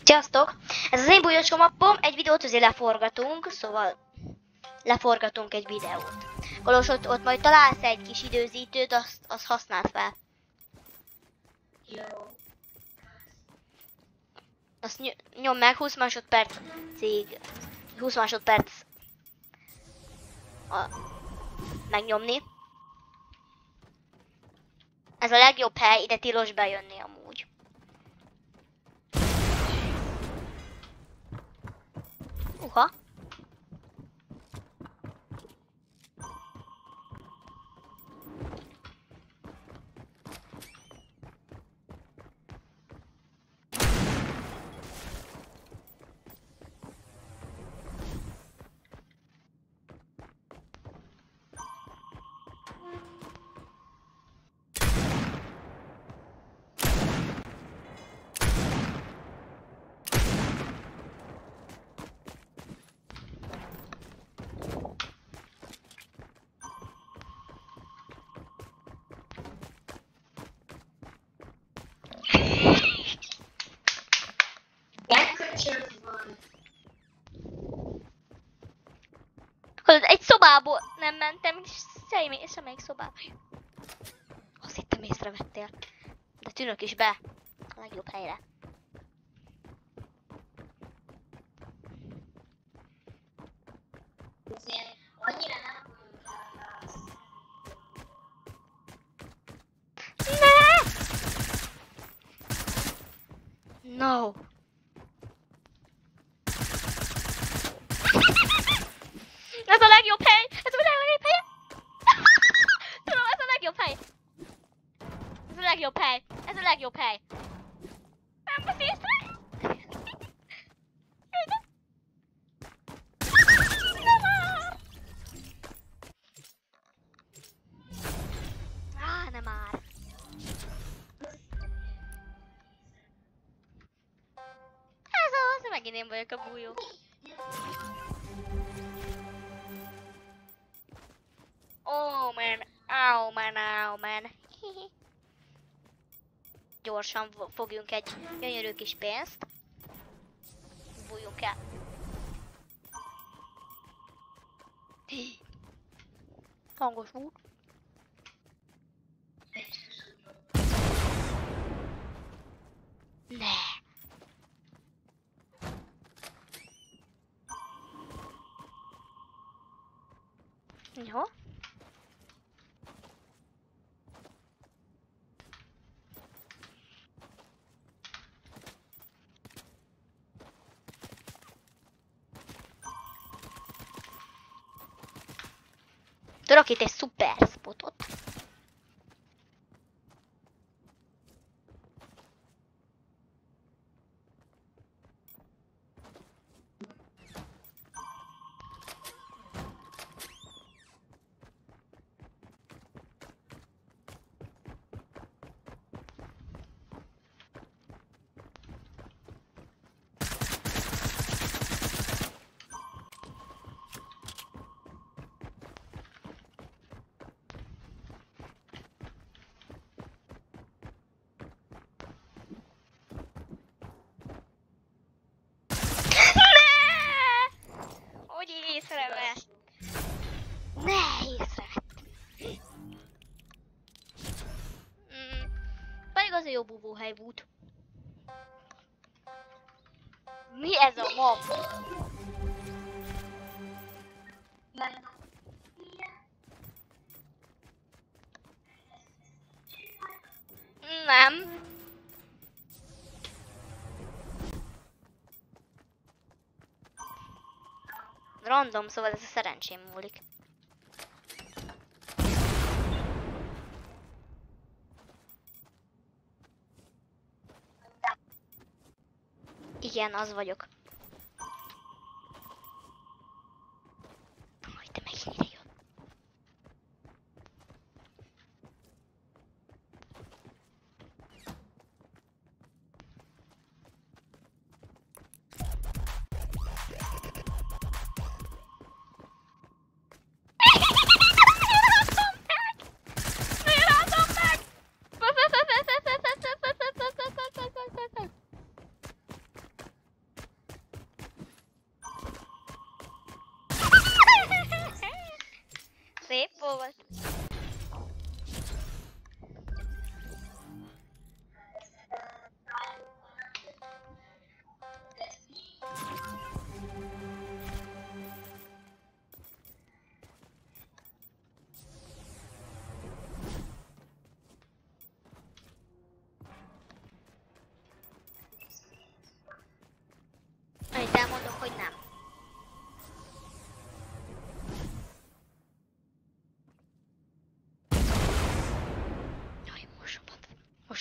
Sziasztok! Ez az én bújócska mappom, egy videót azért leforgatunk, szóval leforgatunk egy videót. Kolos, ott majd találsz egy kis időzítőt, azt használd fel. Jó. Azt nyom meg 20 másodpercig, 20 másodperc megnyomni. Ez a legjobb hely, ide tilos bejönni amúgy. Uha. Egy szobából nem mentem, és semmelyik szobába. Azt hittem észrevettél. De tűnök is be a legjobb helyre. Annyira nem fogunk No! Ez a legjobb hely! Ez a legjobb hely! Tudom, ez a legjobb hely! Ez a legjobb hely! Ez a legjobb hely! Nem vesz észre! Nem már! Ez az, megint én vagyok a bújó. Oh man, oh man, oh man. Gyorsan fogjunk egy gyönyörű kis pénzt. Bújjunk el. Hangos út. Ne. Jó. Tudok itt egy szuper spotot. Ne észrevett. Pedig az a jó búvóhely volt. Mi ez a map? Nem. Random, szóval ez a szerencsém múlik. Igen, az vagyok. Hogy te megint ide jön.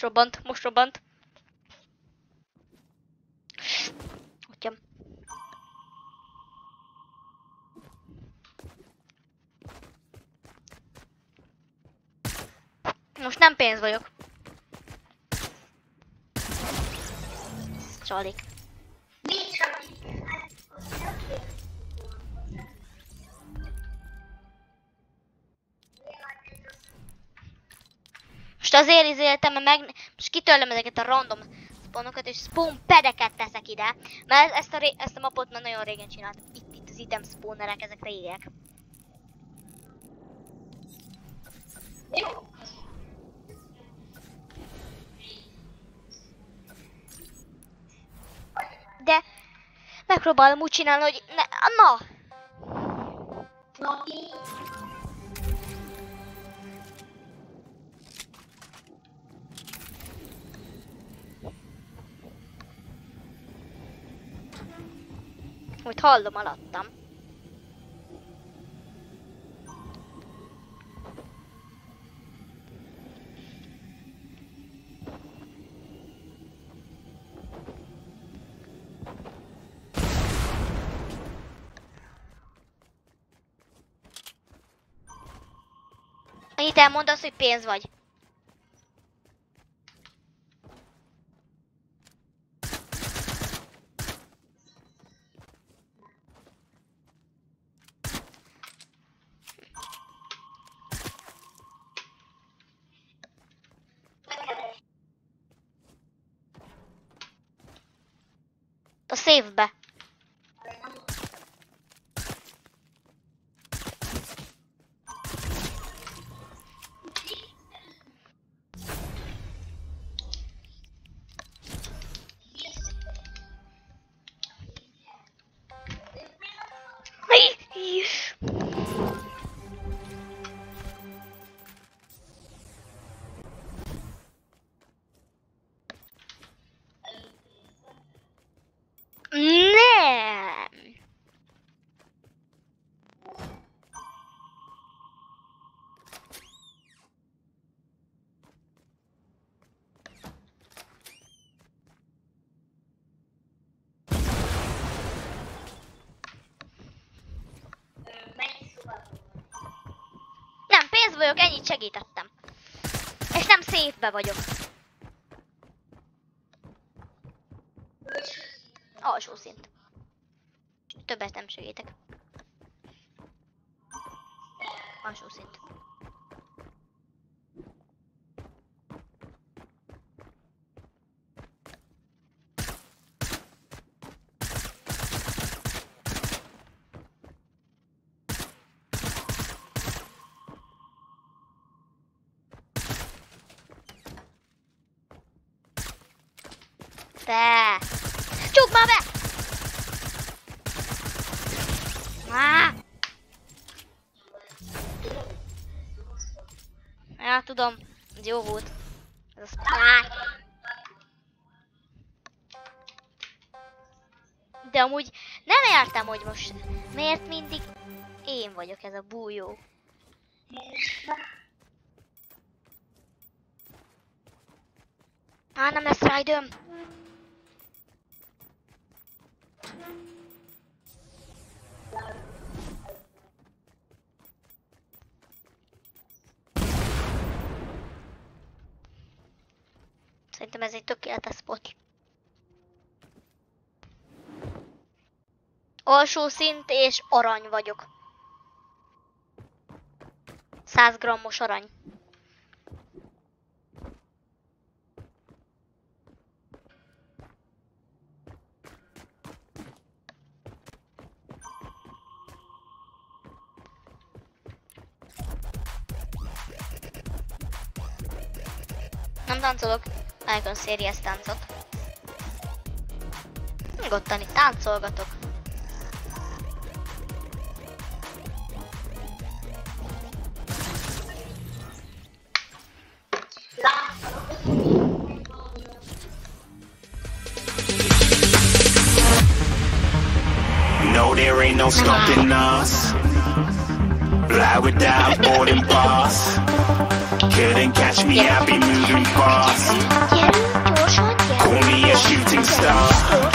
Most robbant. Atyám. Most nem pénz vagyok. Csalik. Nincs semmi. Most azért izéltem, mert most kitörlöm ezeket a random spawnokat, és spawn pedeket teszek ide. Mert ezt a mapot már nagyon régen csináltam. Itt az item spawnerek, ezek régiek. Jó. De megpróbálom úgy csinálni, hogy na! Noki. Úgy hallom alattam. Annyit elmondasz, hogy pénz vagy. A széfbe. Nem. Nem, pénz vagyok, ennyit segítettem. És nem széfbe vagyok. Alsó szint. Többet nem segítek. Alsó szint. Te! Csukd már be! Ja, tudom, ez jó volt. Ez de amúgy nem értem, hogy most miért mindig én vagyok ez a bújó. Nem lesz rá időm. Szerintem ez egy tökéletes spot. Alsó szint és arany vagyok. 100 grammos arany. Nem táncolok, Icon Series táncot. Nyugodtan itt táncolgatok. No, there ain't no stopping us. Fly without boarding pass. couldn't catch me, I'll be moving fast. Call me a shooting star.